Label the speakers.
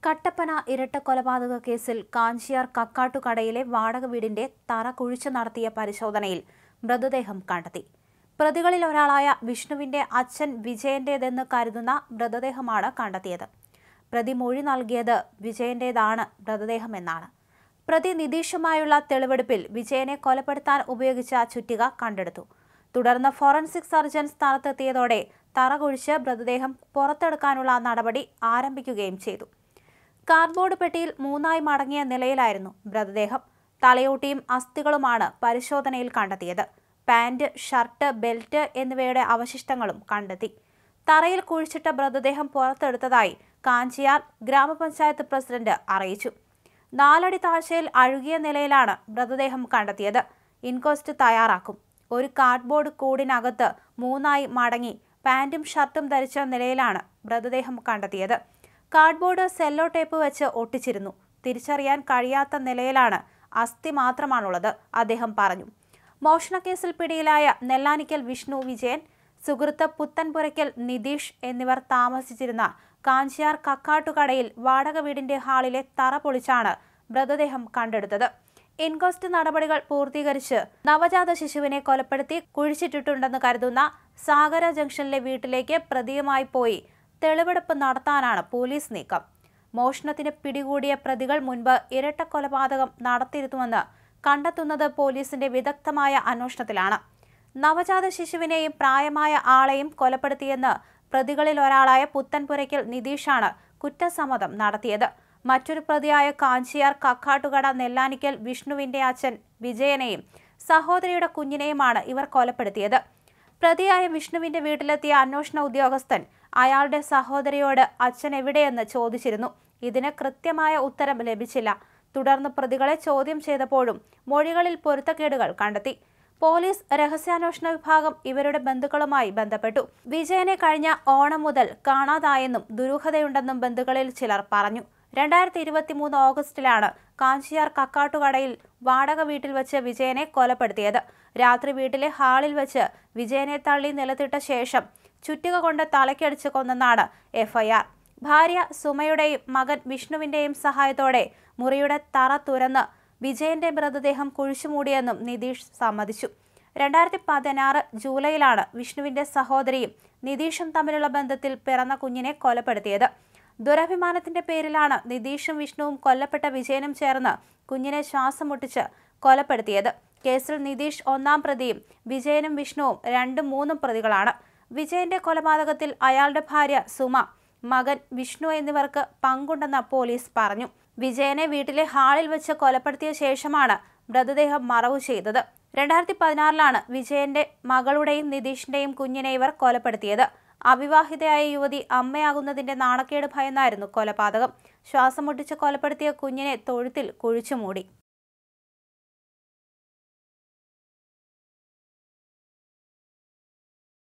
Speaker 1: കട്ടപ്പന ഇരട്ടക്കൊലപാതക കേസിൽ കാഞ്ചിയാർ കക്കാട്ടുകടയിലെ വാടക വീടിന്റെ തറ കുഴിച്ചു നടത്തിയ പരിശോധനയിൽ മൃതദേഹം കണ്ടെത്തി. പ്രതികളിൽ ഒരാളായ വിഷ്ണുവിന്റെ അച്ഛൻ വിജയന്റേതെന്ന് കരുതുന്ന മൃതദേഹമാണ് കണ്ടെത്തിയത്. പ്രതി മൊഴി നൽകിയത് വിജയന്റേതാണ് മൃതദേഹമെന്നാണ്. പ്രതി നിതീഷുമായുള്ള തെളിവെടുപ്പിൽ വിജയനെ കൊലപ്പെടുത്താൻ ഉപയോഗിച്ച ചുറ്റിക കണ്ടെടുത്തു. തുടർന്ന് ഫോറൻസിക് സർജൻ സ്ഥലത്തെത്തിയതോടെ തറ കുഴിച്ച് മൃതദേഹം പുറത്തെടുക്കാനുള്ള നടപടി ആരംഭിക്കുകയും ചെയ്തു. കാർഡ്ബോർഡ് പെട്ടിയിൽ 3 മടങ്ങിയ നിലയിലായിരുന്നു മൃതദേഹം. തലയോട്ടിയും അസ്ഥികളുമാണ് പരിശോധനയിൽ കണ്ടെത്തിയത്. പാന്റ്, ഷർട്ട്, ബെൽറ്റ് എന്നിവയുടെ അവശിഷ്ടങ്ങളും കണ്ടെത്തി. തറയിൽ കുഴിച്ചിട്ട മൃതദേഹം പുറത്തെടുത്തതായി കാഞ്ചിയാർ ഗ്രാമപഞ്ചായത്ത് പ്രസിഡന്റ് അറിയിച്ചു. 4 അടി താഴ്ചയിൽ അഴുകിയ നിലയിലാണ് മൃതദേഹം കണ്ടെത്തിയത്. ഇൻക്വസ്റ്റ് തയ്യാറാക്കും. ഒരു കാർഡ്ബോർഡ് കൂടിനകത്ത് 3 മടങ്ങി പാന്റും ഷർട്ടും ധരിച്ച നിലയിലാണ് മൃതദേഹം കണ്ടെത്തിയത്. കാർഡ്ബോർഡ് സെല്ലോ ടേപ്പ് വെച്ച് ഒട്ടിച്ചിരുന്നു. തിരിച്ചറിയാൻ കഴിയാത്ത നിലയിലാണ് അസ്ഥി മാത്രമാണുള്ളത്, അദ്ദേഹം പറഞ്ഞു. മോഷണക്കേസിൽ പിടിയിലായ നെല്ലാനിക്കൽ വിഷ്ണു വിജയൻ, സുഹൃത്ത് പുത്തൻപുരയ്ക്കൽ നിതീഷ് എന്നിവർ താമസിച്ചിരുന്ന കാഞ്ചിയാർ കക്കാട്ടുകടയിൽ വാടക വീടിന്റെ ഹാളിലെ തറ പൊളിച്ചാണ് മൃതദേഹം കണ്ടെടുത്തത്. ഇൻക്വസ്റ്റ് നടപടികൾ പൂർത്തീകരിച്ച് നവജാത ശിശുവിനെ കൊലപ്പെടുത്തി കുഴിച്ചിട്ടിട്ടുണ്ടെന്ന് കരുതുന്ന സാഗര ജംഗ്ഷനിലെ വീട്ടിലേക്ക് പ്രതിയുമായി പോയി തെളിവെടുപ്പ് നടത്താനാണ് പോലീസ് നീക്കം. മോഷണത്തിന് പിടികൂടിയ പ്രതികൾ മുൻപ് ഇരട്ടക്കൊലപാതകം നടത്തിയിരുന്നുവെന്ന് കണ്ടെത്തുന്നത് പോലീസിന്റെ വിദഗ്ധമായ അന്വേഷണത്തിലാണ്. നവജാത ശിശുവിനെയും പ്രായമായ ആളെയും കൊലപ്പെടുത്തിയെന്ന് പ്രതികളിൽ ഒരാളായ പുത്തൻപുരയ്ക്കൽ നിതീഷാണ് കുറ്റസമ്മതം നടത്തിയത്. മറ്റൊരു പ്രതിയായ കാഞ്ചിയാർ കക്കാട്ടുകട നെല്ലാനിക്കൽ വിഷ്ണുവിന്റെ അച്ഛൻ വിജയനെയും സഹോദരിയുടെ കുഞ്ഞിനെയുമാണ് ഇവർ കൊലപ്പെടുത്തിയത്. പ്രതിയായ വിഷ്ണുവിന്റെ വീട്ടിലെത്തിയ അന്വേഷണ ഉദ്യോഗസ്ഥൻ അയാളുടെ സഹോദരിയോട് അച്ഛൻ എവിടെയെന്ന് ചോദിച്ചിരുന്നു. ഇതിന് കൃത്യമായ ഉത്തരം ലഭിച്ചില്ല. തുടർന്ന് പ്രതികളെ ചോദ്യം ചെയ്തപ്പോഴും മൊഴികളിൽ പൊരുത്തക്കേടുകൾ കണ്ടെത്തി. പോലീസ് രഹസ്യാന്വേഷണ വിഭാഗം ഇവരുടെ ബന്ധുക്കളുമായി ബന്ധപ്പെട്ടു. വിജയനെ കഴിഞ്ഞ ഓണം മുതൽ കാണാതായെന്നും ദുരൂഹതയുണ്ടെന്നും ബന്ധുക്കളിൽ ചിലർ പറഞ്ഞു. 2023 ഓഗസ്റ്റിലാണ് കാഞ്ചിയാർ കക്കാട്ടുകടയിൽ വാടക വീട്ടിൽ വെച്ച് വിജയനെ കൊലപ്പെടുത്തിയത്. രാത്രി വീട്ടിലെ ഹാളിൽ വെച്ച് വിജയനെ തള്ളി നിലത്തിട്ട ശേഷം ചുറ്റിക കൊണ്ട് തലയ്ക്കടിച്ച് കൊന്നെന്നാണ് FIR. ഭാര്യ സുമയുടെയും മകൻ വിഷ്ണുവിന്റെയും സഹായത്തോടെ മുറിയുടെ തറ തുരന്ന് വിജയന്റെ മൃതദേഹം കുഴിച്ചുമൂടിയെന്നും നിതീഷ് സമ്മതിച്ചു. 2016 ജൂലൈയിലാണ് വിഷ്ണുവിന്റെ സഹോദരിയും നിതീഷും തമ്മിലുള്ള ബന്ധത്തിൽ പിറന്ന കുഞ്ഞിനെ കൊലപ്പെടുത്തിയത്. ദുരഭിമാനത്തിന്റെ പേരിലാണ് നിതീഷും വിഷ്ണുവും കൊല്ലപ്പെട്ട വിജയനും ചേർന്ന് കുഞ്ഞിനെ ശ്വാസം മുട്ടിച്ച് കൊലപ്പെടുത്തിയത്. കേസിൽ നിതീഷ് 1-ാം പ്രതിയും വിജയനും വിഷ്ണുവും 2ഉം 3ഉം പ്രതികളാണ്. വിജയന്റെ കൊലപാതകത്തിൽ അയാളുടെ ഭാര്യ സുമ, മകൻ വിഷ്ണു എന്നിവർക്ക് പങ്കുണ്ടെന്ന് പോലീസ് പറഞ്ഞു. വിജയനെ വീട്ടിലെ ഹാളിൽ വെച്ച് കൊലപ്പെടുത്തിയ ശേഷമാണ് മൃതദേഹം മറവു ചെയ്തത്. 2016ലാണ് വിജയന്റെ മകളുടെയും നിതീഷിന്റെയും കുഞ്ഞിനെ ഇവർ കൊലപ്പെടുത്തിയത്. അവിവാഹിതയായ യുവതി അമ്മയാകുന്നതിന്റെ നാണക്കേട് ഭയന്നായിരുന്നു കൊലപാതകം. ശ്വാസം മുട്ടിച്ച് കൊലപ്പെടുത്തിയ കുഞ്ഞിനെ തൊഴുത്തിൽ കുഴിച്ചുമൂടി.